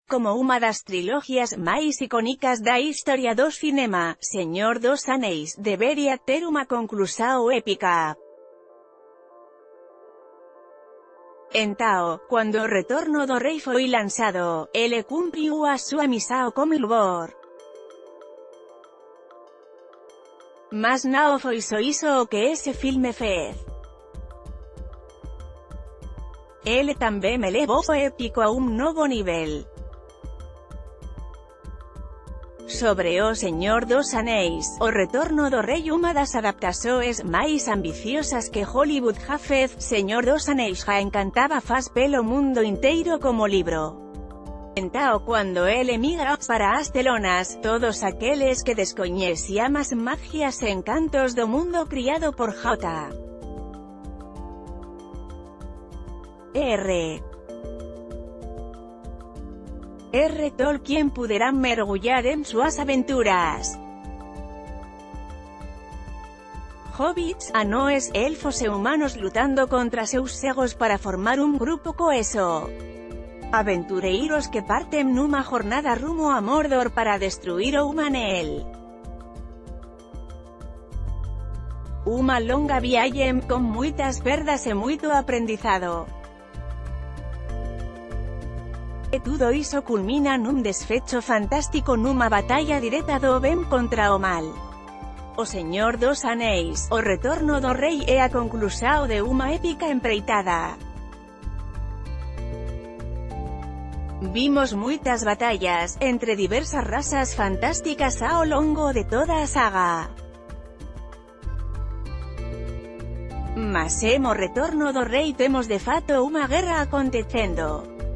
como uma das trilogias máis icónicas da historia do cinema, Señor dos Anéis debería ter unha conclusão épica. Entao, cuando o Retorno do Rei foi lanzado, ele cumpriu a súa misión como Ilúvatar. Mas non foi só iso o que ese filme fez. Ele tamén elevou o épico a un novo nivel. Sobre o Señor dos Anéis, o Retorno do Rei, unha das adaptacións máis ambiciosas que Hollywood ja fez, Señor dos Anéis ja encantaba faz pelo mundo inteiro como libro. Entao cuando el emigra para as telonas, todos aqueles que descoñecían as magias e encantos do mundo criado por J.R.R. Tolkien puderán mergullar en súas aventuras. Hobbits, anoes, elfos e humanos lutando contra seus cegos para formar un grupo coeso. Aventureiros que parten nunha jornada rumo a Mordor para destruir o Umanel. Unha longa viaxe con moitas perdas e moito aprendizado. E tudo iso culmina nun desfecho fantástico nunha batalla directa do ben contra o mal. O Señor dos Anéis, o Retorno do Rei é a conclusão de unha épica empreitada. Vimos moitas batallas, entre diversas razas fantásticas ao longo de toda a saga. Mas en o Retorno do Rei temos de fato unha guerra acontecendo.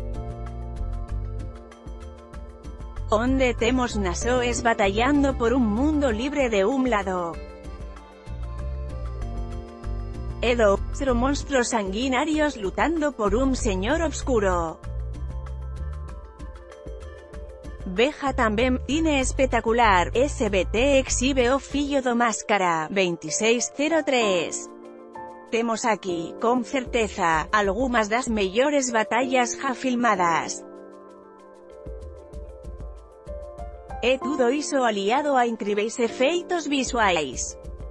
Onde temos nasoes batallando por un mundo libre de un lado. E do outro monstruos sanguinarios lutando por un señor obscuro. Veja tamén cine espectacular, SBT exhibe o fillo do Máscara, 2603. Temos aquí, con certeza, algunhas das mellores batallas ja filmadas. E tudo iso aliado a incríveis efeitos visuais.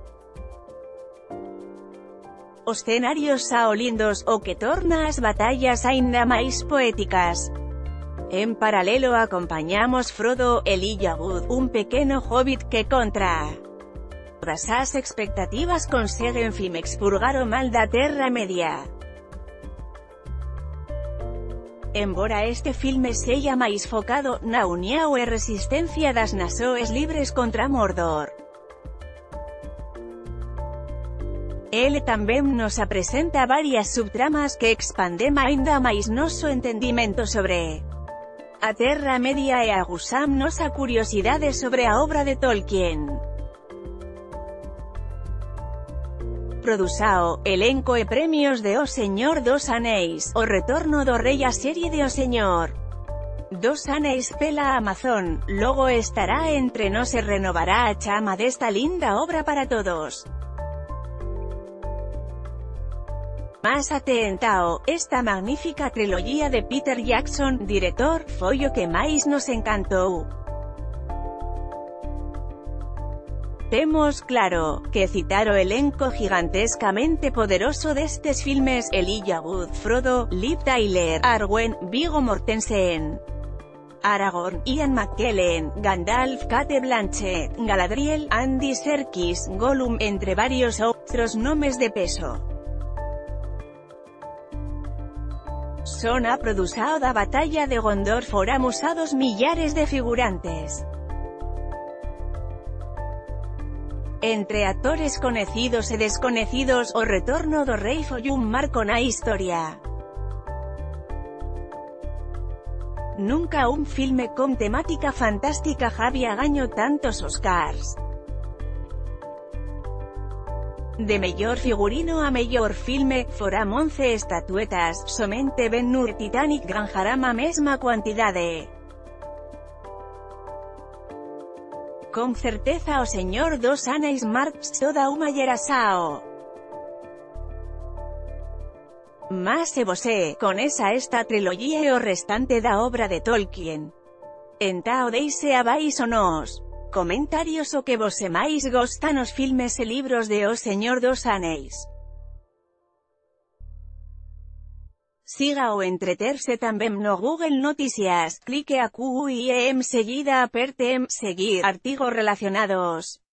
Os escenarios sao lindos, o que torna as batallas aínda máis poéticas. En paralelo acompañamos Frodo, Elijah Wood, un pequeno hobbit que contra todas as expectativas conseguen expurgar o mal da Terra Media. Embora este filme sexa máis focado na unión e resistencia das nasoes libres contra Mordor, ele tamén nos apresenta varias subtramas que expanden aínda máis noso entendimento sobre a Terra Media e aguzam nosa curiosidade sobre a obra de Tolkien. Produzao, elenco e premios de O Señor dos Anéis, O Retorno do Rei, a serie de O Señor dos Anéis pela Amazon, logo estará entre nós e renovará a chama desta linda obra para todos. Mas atentao, esta magnífica trilogía de Peter Jackson, director, foi o que máis nos encantou. Temos claro que citar o elenco gigantescamente poderoso destes filmes: Elijah Wood, Frodo, Liv Tyler, Arwen, Viggo Mortensen, Aragorn, Ian McKellen, Gandalf, Cate Blanchett, Galadriel, Andy Serkis, Gollum, entre varios outros nomes de peso. Son a produzao da Batalla de Gondor foram usados millares de figurantes. Entre actores conocidos e desconocidos, o Retorno do Rei foi un marco na historia. Nunca un filme con temática fantástica había gaño tantos Oscars. De mellor figurino a mellor filme, foram 11 estatuetas, somente Ben Hur e Titanic granjaram a mesma cuantidade. Con certeza o Señor dos Anéis marca toda unha xeración. Más se vosé, con esta trilogía e o restante da obra de Tolkien. Entao deise abais o nos comentarios o que vos máis gostan os filmes e libros de O Señor dos Anéis. Siga o entreterse tamén no Google Noticias, clique a Q y enseguida aperte en seguir artigos relacionados.